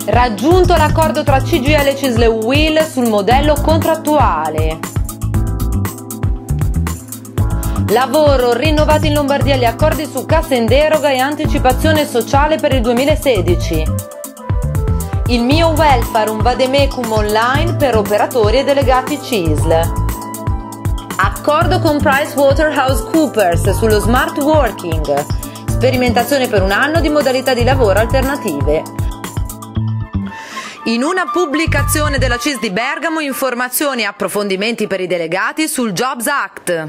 Raggiunto l'accordo tra CGIL e CISL e UIL sul modello contrattuale. Lavoro, rinnovati in Lombardia gli accordi su cassa in deroga e anticipazione sociale per il 2016. Il mio welfare, un vademecum online per operatori e delegati CISL. Accordo con PricewaterhouseCoopers sullo smart working. Sperimentazione per un anno di modalità di lavoro alternative. In una pubblicazione della CISL di Bergamo, informazioni e approfondimenti per i delegati sul Jobs Act.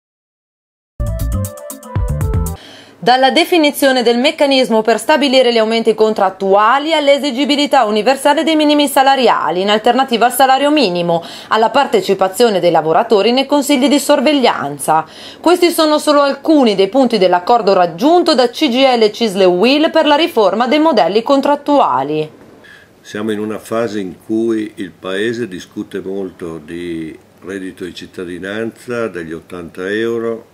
Dalla definizione del meccanismo per stabilire gli aumenti contrattuali all'esigibilità universale dei minimi salariali in alternativa al salario minimo, alla partecipazione dei lavoratori nei consigli di sorveglianza. Questi sono solo alcuni dei punti dell'accordo raggiunto da CGIL, CISL e UIL per la riforma dei modelli contrattuali. Siamo in una fase in cui il Paese discute molto di reddito di cittadinanza, degli 80 euro,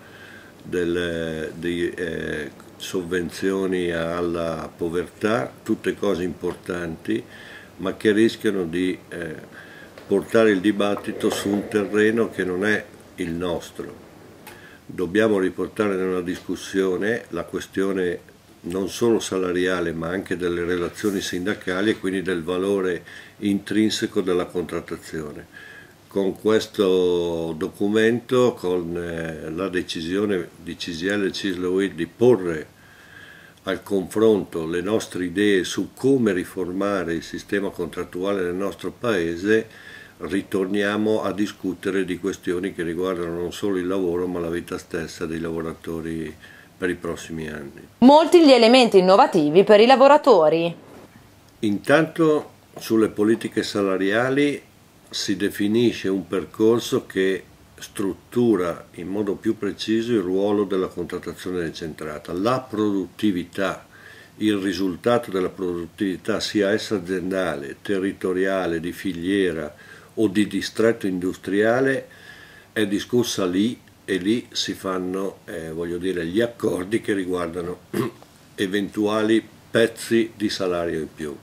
di sovvenzioni alla povertà, tutte cose importanti, ma che rischiano di portare il dibattito su un terreno che non è il nostro. Dobbiamo riportare nella discussione la questione non solo salariale ma anche delle relazioni sindacali e quindi del valore intrinseco della contrattazione. Con questo documento, con la decisione di CGIL e CISL e UIL di porre al confronto le nostre idee su come riformare il sistema contrattuale nel nostro Paese, ritorniamo a discutere di questioni che riguardano non solo il lavoro ma la vita stessa dei lavoratori per i prossimi anni. Molti gli elementi innovativi per i lavoratori. Intanto sulle politiche salariali si definisce un percorso che struttura in modo più preciso il ruolo della contrattazione decentrata. La produttività, il risultato della produttività, sia essa aziendale, territoriale, di filiera o di distretto industriale, è discussa lì e lì si fanno gli accordi che riguardano eventuali pezzi di salario in più.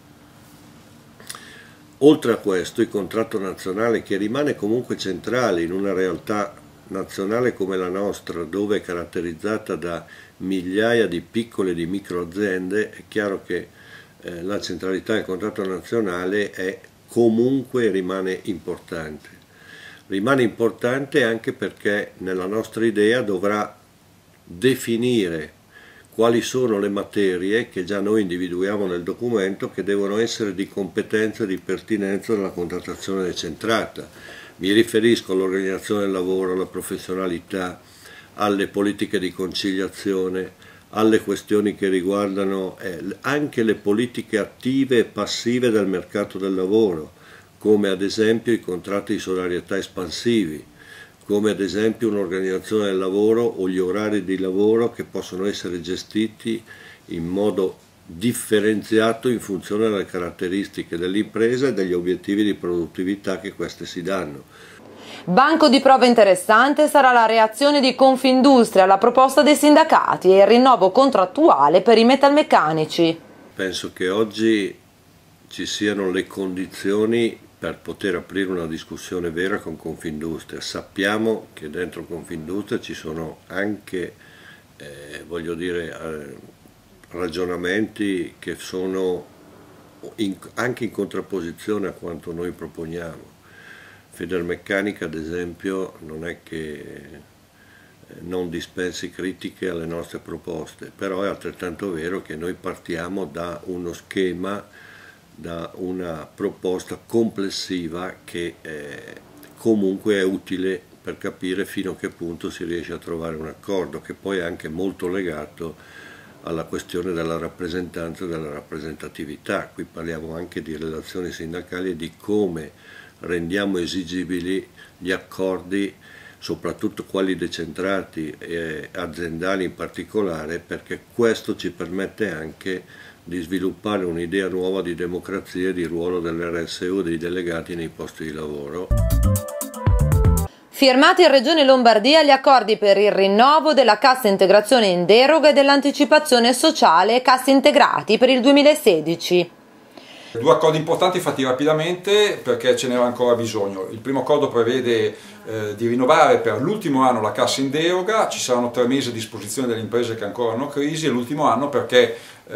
Oltre a questo, il contratto nazionale, che rimane comunque centrale in una realtà nazionale come la nostra, dove è caratterizzata da migliaia di piccole e di micro aziende, è chiaro che la centralità del contratto nazionale è comunque e rimane importante. Rimane importante anche perché nella nostra idea dovrà definire quali sono le materie che già noi individuiamo nel documento che devono essere di competenza e di pertinenza della contrattazione decentrata. Mi riferisco all'organizzazione del lavoro, alla professionalità, alle politiche di conciliazione, alle questioni che riguardano anche le politiche attive e passive del mercato del lavoro, come ad esempio i contratti di solidarietà espansivi, come ad esempio un'organizzazione del lavoro o gli orari di lavoro che possono essere gestiti in modo differenziato in funzione delle caratteristiche dell'impresa e degli obiettivi di produttività che queste si danno. Banco di prova interessante sarà la reazione di Confindustria alla proposta dei sindacati e il rinnovo contrattuale per i metalmeccanici. Penso che oggi ci siano le condizioni per poter aprire una discussione vera con Confindustria. Sappiamo che dentro Confindustria ci sono anche, ragionamenti che sono anche in contrapposizione a quanto noi proponiamo. Federmeccanica, ad esempio, non è che non dispensi critiche alle nostre proposte, però è altrettanto vero che noi partiamo da uno schema, da una proposta complessiva che comunque è utile per capire fino a che punto si riesce a trovare un accordo, che poi è anche molto legato alla questione della rappresentanza e della rappresentatività. Qui parliamo anche di relazioni sindacali e di come rendiamo esigibili gli accordi, soprattutto quelli decentrati e aziendali in particolare, perché questo ci permette anche di sviluppare un'idea nuova di democrazia e di ruolo dell'RSU e dei delegati nei posti di lavoro. Firmati in Regione Lombardia gli accordi per il rinnovo della cassa integrazione in deroga e dell'anticipazione sociale e cassi integrati per il 2016. Due accordi importanti fatti rapidamente perché ce n'era ancora bisogno. Il primo accordo prevede di rinnovare per l'ultimo anno la cassa in deroga, ci saranno 3 mesi a disposizione delle imprese che ancora hanno crisi, e l'ultimo anno perché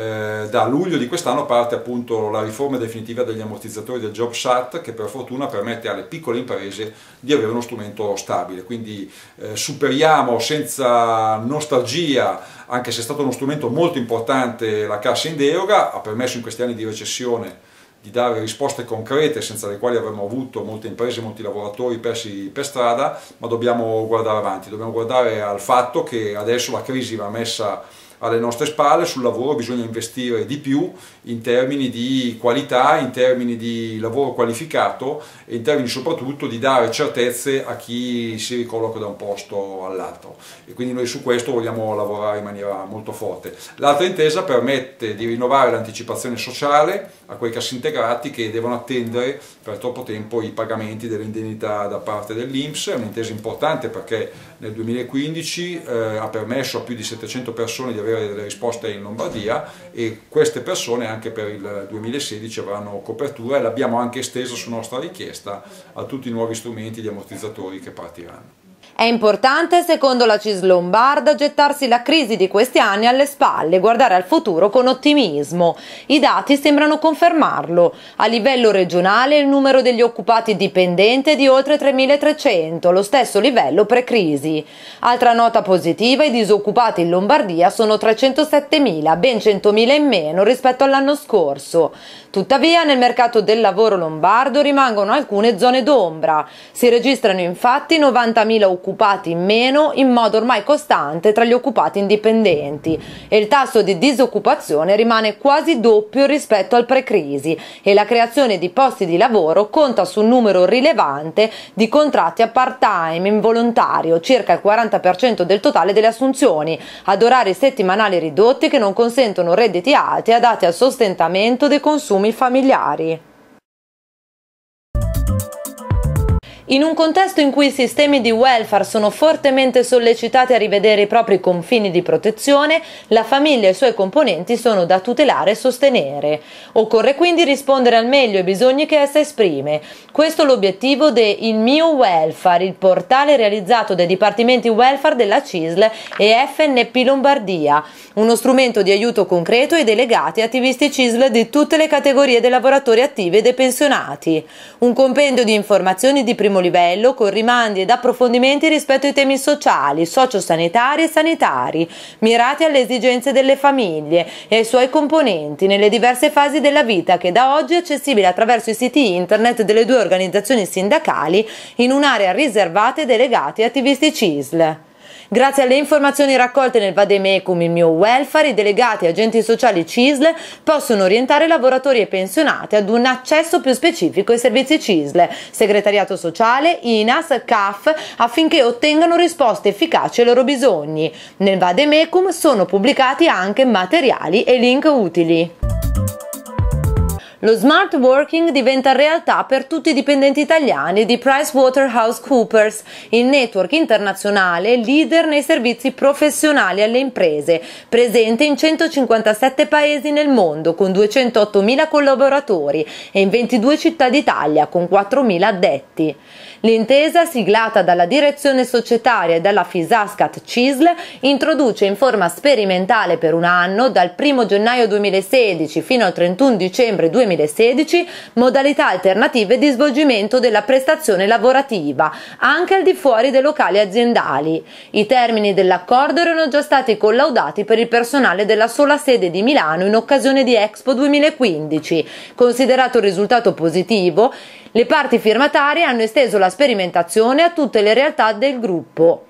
da luglio di quest'anno parte appunto la riforma definitiva degli ammortizzatori del Jobs Act, che per fortuna permette alle piccole imprese di avere uno strumento stabile. Quindi superiamo senza nostalgia, anche se è stato uno strumento molto importante, la cassa in deroga, ha permesso in questi anni di recessione di dare risposte concrete senza le quali avremmo avuto molte imprese e molti lavoratori persi per strada, ma dobbiamo guardare avanti, dobbiamo guardare al fatto che adesso la crisi va messa alle nostre spalle. Sul lavoro bisogna investire di più in termini di qualità, in termini di lavoro qualificato e in termini soprattutto di dare certezze a chi si ricolloca da un posto all'altro, e quindi noi su questo vogliamo lavorare in maniera molto forte. L'altra intesa permette di rinnovare l'anticipazione sociale a quei cassintegrati che devono attendere per troppo tempo i pagamenti delle indennità da parte dell'INPS. È un'intesa importante perché nel 2015 ha permesso a più di 700 persone di avere delle risposte in Lombardia, e queste persone anche per il 2016 avranno copertura, e l'abbiamo anche estesa su nostra richiesta a tutti i nuovi strumenti di ammortizzatori che partiranno. È importante, secondo la CISL lombarda, gettarsi la crisi di questi anni alle spalle e guardare al futuro con ottimismo. I dati sembrano confermarlo. A livello regionale il numero degli occupati dipendenti è di oltre 3.300, lo stesso livello pre-crisi. Altra nota positiva: i disoccupati in Lombardia sono 307.000, ben 100.000 in meno rispetto all'anno scorso. Tuttavia nel mercato del lavoro lombardo rimangono alcune zone d'ombra. Si registrano infatti 90.000 occupati in meno in modo ormai costante tra gli occupati indipendenti, e il tasso di disoccupazione rimane quasi doppio rispetto al pre-crisi, e la creazione di posti di lavoro conta su un numero rilevante di contratti a part-time involontario, circa il 40% del totale delle assunzioni, ad orari settimanali ridotti che non consentono redditi alti adatti al sostentamento dei consumi familiari. In un contesto in cui i sistemi di welfare sono fortemente sollecitati a rivedere i propri confini di protezione, la famiglia e i suoi componenti sono da tutelare e sostenere. Occorre quindi rispondere al meglio ai bisogni che essa esprime. Questo è l'obiettivo de Il mio welfare, il portale realizzato dai dipartimenti welfare della CISL e FNP Lombardia, uno strumento di aiuto concreto ai delegati e attivisti CISL di tutte le categorie dei lavoratori attivi e dei pensionati. Un compendio di informazioni di primo livello con rimandi ed approfondimenti rispetto ai temi sociali, sociosanitari e sanitari, mirati alle esigenze delle famiglie e ai suoi componenti nelle diverse fasi della vita, che da oggi è accessibile attraverso i siti internet delle due organizzazioni sindacali in un'area riservata ai delegati e attivisti CISL. Grazie alle informazioni raccolte nel Vademecum Il mio welfare, i delegati e agenti sociali CISL possono orientare lavoratori e pensionati ad un accesso più specifico ai servizi CISL, segretariato sociale, INAS, CAF, affinché ottengano risposte efficaci ai loro bisogni. Nel Vademecum sono pubblicati anche materiali e link utili. Lo smart working diventa realtà per tutti i dipendenti italiani di PricewaterhouseCoopers, il network internazionale leader nei servizi professionali alle imprese, presente in 157 paesi nel mondo con 208.000 collaboratori e in 22 città d'Italia con 4.000 addetti. L'intesa, siglata dalla direzione societaria e dalla Fisascat CISL, introduce in forma sperimentale per un anno, dal 1 gennaio 2016 fino al 31 dicembre 2016, modalità alternative di svolgimento della prestazione lavorativa, anche al di fuori dei locali aziendali. I termini dell'accordo erano già stati collaudati per il personale della sola sede di Milano in occasione di Expo 2015. Considerato il risultato positivo, le parti firmatarie hanno esteso la sperimentazione a tutte le realtà del gruppo.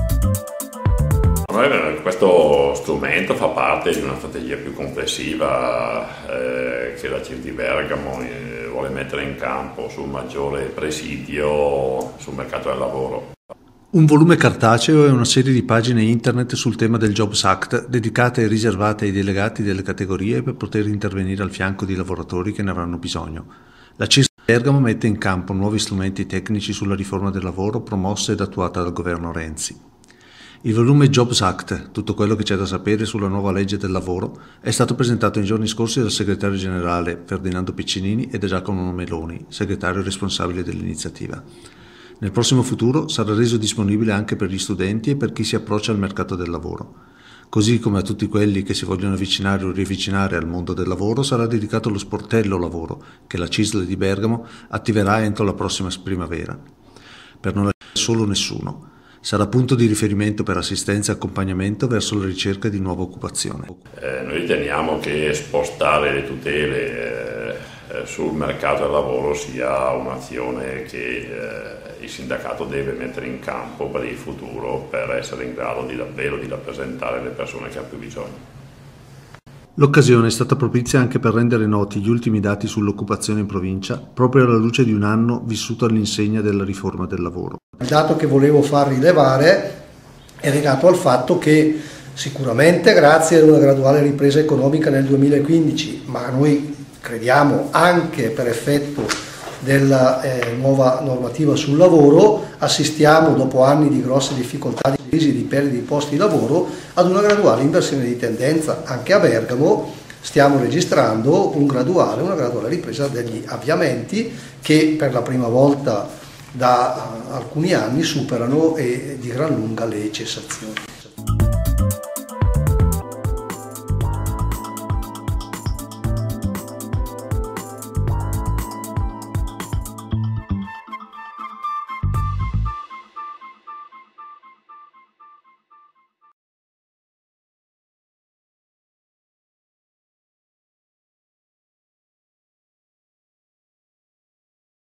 Questo strumento fa parte di una strategia più complessiva che la CISL di Bergamo vuole mettere in campo sul maggiore presidio sul mercato del lavoro. Un volume cartaceo e una serie di pagine internet sul tema del Jobs Act, dedicate e riservate ai delegati delle categorie per poter intervenire al fianco di lavoratori che ne avranno bisogno. La CISL Bergamo mette in campo nuovi strumenti tecnici sulla riforma del lavoro promossa ed attuata dal governo Renzi. Il volume Jobs Act, tutto quello che c'è da sapere sulla nuova legge del lavoro, è stato presentato nei giorni scorsi dal segretario generale Ferdinando Piccinini e da Giacomo Meloni, segretario responsabile dell'iniziativa. Nel prossimo futuro sarà reso disponibile anche per gli studenti e per chi si approccia al mercato del lavoro. Così come a tutti quelli che si vogliono avvicinare o riavvicinare al mondo del lavoro sarà dedicato lo sportello lavoro che la CISL di Bergamo attiverà entro la prossima primavera. Per non lasciare solo nessuno. Sarà punto di riferimento per assistenza e accompagnamento verso la ricerca di nuova occupazione. Noi riteniamo che spostare le tutele sul mercato del lavoro sia un'azione che il sindacato deve mettere in campo per il futuro per essere in grado davvero di rappresentare le persone che hanno più bisogno. L'occasione è stata propizia anche per rendere noti gli ultimi dati sull'occupazione in provincia, proprio alla luce di un anno vissuto all'insegna della riforma del lavoro. Il dato che volevo far rilevare è legato al fatto che sicuramente grazie ad una graduale ripresa economica nel 2015, ma noi crediamo anche per effetto della nuova normativa sul lavoro, assistiamo dopo anni di grosse difficoltà di crisi, di perdita di posti di lavoro, ad una graduale inversione di tendenza. Anche a Bergamo stiamo registrando una graduale ripresa degli avviamenti che per la prima volta da alcuni anni superano di gran lunga le cessazioni.